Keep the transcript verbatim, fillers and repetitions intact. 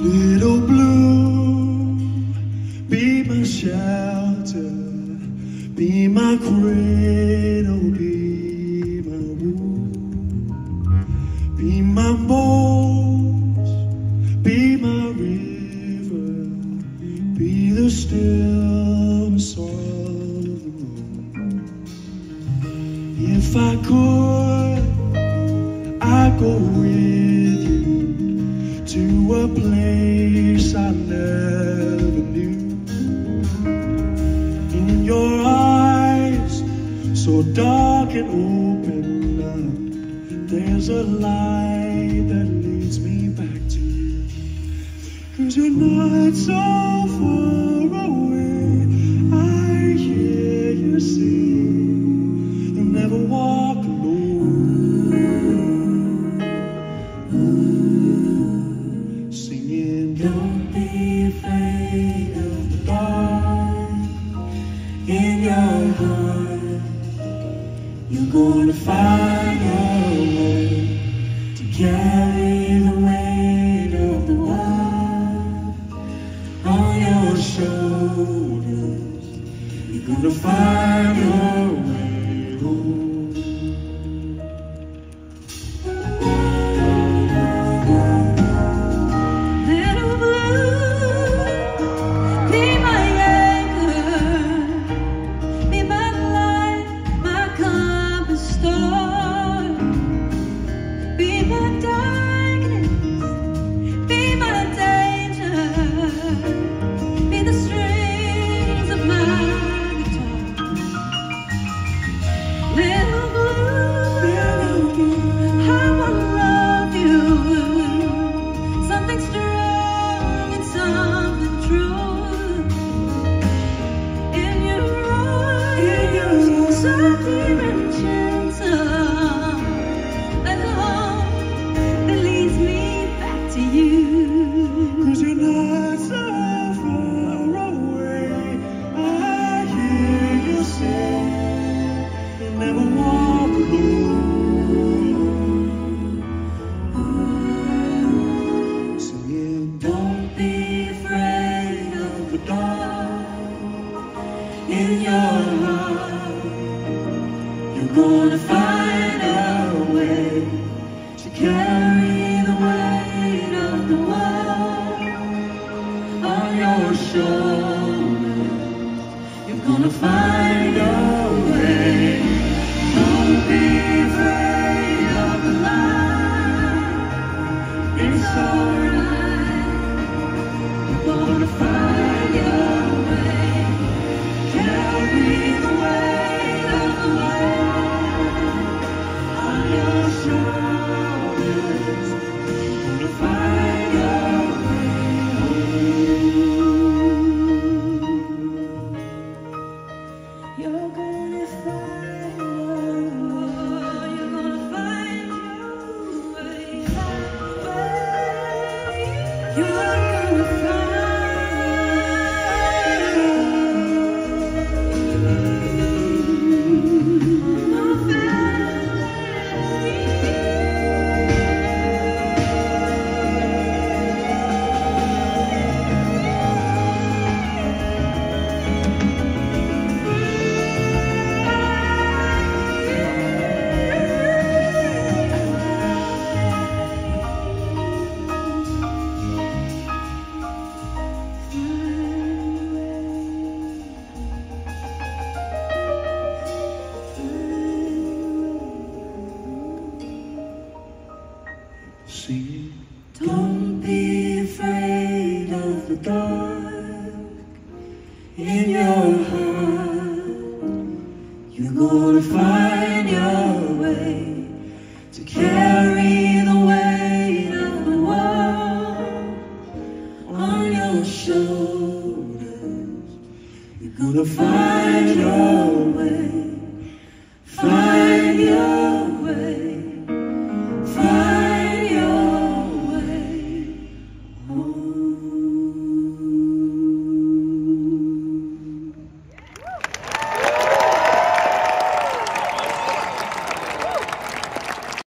Little bloom, be my shelter, be my cradle, be my womb, be my bones, be my river, be the stillness of the moon. If I could, I'd go with you to a place I never knew. In your eyes, so dark and open up, there's a light that leads me back to you. 'Cause you're not so far away, I hear you sing. You'll never walk alone, singing, don't be afraid of the dark. In your heart, you're gonna find your way to carry the weight of the world on your shoulders. You're gonna find your way home. Little blue, be my anchor, be my light, my compass star, be my darkness, be my danger, be the strings of my guitar. Little blue, I wanna love you, something strong and something true. In your eyes, so clear and gentle, like a home that leads me back to you. 'Cause you're not so far away, I hear you say, you'll never walk alone. Singing, don't be afraid of the dark. In your heart, you're gonna find a way to carry the weight of the world on your shoulders. You're gonna find a way. Don't be afraid of the light. It's alright. You're gonna find your way. Carry the weight of the world on your shoulders. You're gonna find your way home. You're gonna find your way. You're gonna find your way, You're gonna singing, don't be afraid of the dark. In your heart, you're gonna find your way to carry the weight of the world on your shoulders. You're gonna find your